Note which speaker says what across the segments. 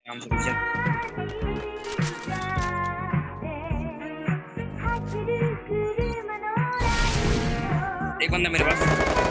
Speaker 1: नाम से मुझे एक बंदा मेरे पास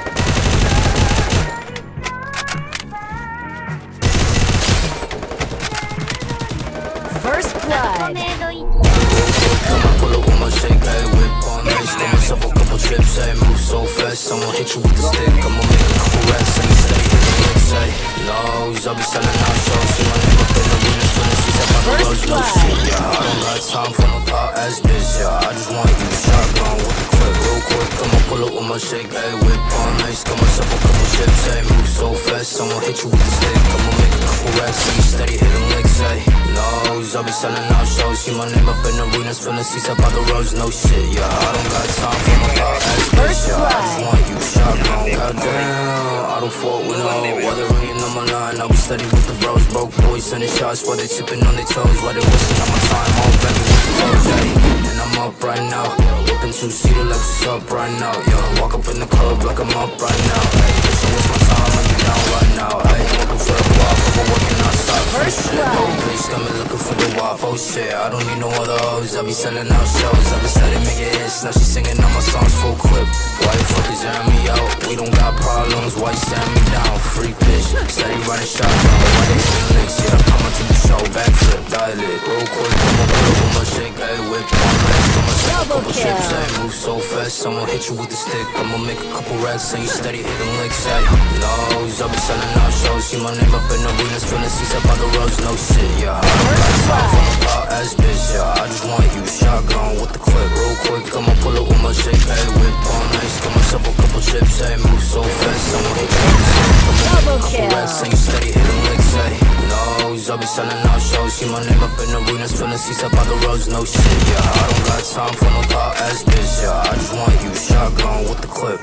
Speaker 2: First blood.
Speaker 3: I'ma pull up with my shake, hey, whip on ice. Got myself a couple chips, hey, move so fast. I'ma hit you with the stick, I'ma make a couple racks, and stay hitting licks, hey. Lows, I'll be selling out shows. See my name up in the Venus, when the seats up on the roads, no shit, yeah. I don't got time for no thought ass bitch, yeah. I just want you shotgun with the clip, real quick. I'ma pull up with my shake, hey, whip on ice. Got myself a couple chips, hey, move so fast. I'ma hit you with the stick, I'ma make a couple racks, and steady hitting licks, hey. Lows, I'll be selling out shows. See my name up in arenas, filling seats up on the roads, no shit, yeah. I don't got time for no thought ass bitch, yeah. I just want you shotgun, goddamn. I don't fault with no, while they're ringing on my line, I'll be steady with the bros. Broke boys sending shots while they sipping on their toes, while they wasting on my time, all ready with the clothes, yeah. And I'm up right now, whipping two-seater like what's up right now, yeah. Walk up in the club like I'm up right now, hey. Listen, it's my time, I'll be down right now, hey. Looking for the walk, I'm working outside for the shit. No bitch coming looking for the WAP, oh shit. I don't need no other hoes, I be selling out shows, I be steady making hits. Now she singing all my songs full clip. Why the fuck is airing me out? We don't got problems, why you staring me down? Freak bitch, steady running shotgun. Why they hitting licks? Yeah, come on to the show, backflip, dial it real quick. I'ma pull up with my shake, hey, whip on legs. Got myself a couple chips, hey, move so fast. I'ma hit you with the stick, I'ma make a couple racks, and you steady hitting licks, hey. Lows, I'll be selling out shows. See my name up in arenas, filling seats up on the roads, no shit, yeah. I don't got time for no thought ass bitch, yeah. I just want you shotgun with the clip, real quick. I'ma pull up with my shake, hey, whip on ice. Got myself a couple chips, hey, move so fast. I'ma hit you with the stick, I'ma make a couple racks, and you steady hitting licks, hey. Lows, I'll be selling out shows. See my name up in arenas, filling seats up on the roads, no shit, yeah. I don't got time for no thought ass bitch, yeah. I just want you shotgun with the clip.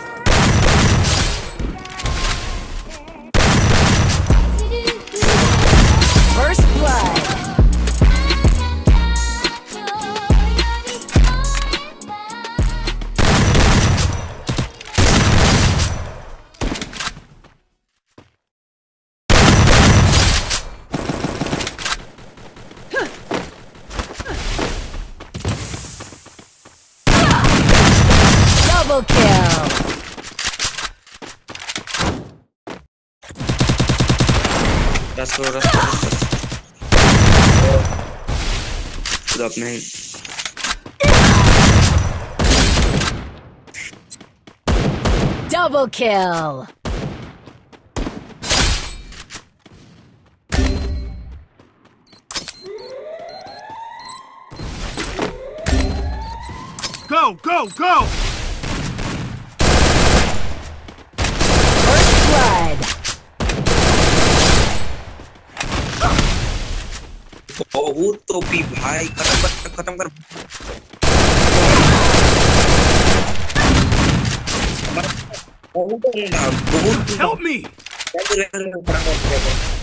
Speaker 2: First blood. Double kill.
Speaker 1: That's what up, man.
Speaker 2: Double kill.
Speaker 4: Go, go, go!
Speaker 2: First blood.
Speaker 1: बहुत टोपी भाई, खत्म कर बहुत
Speaker 4: Help me!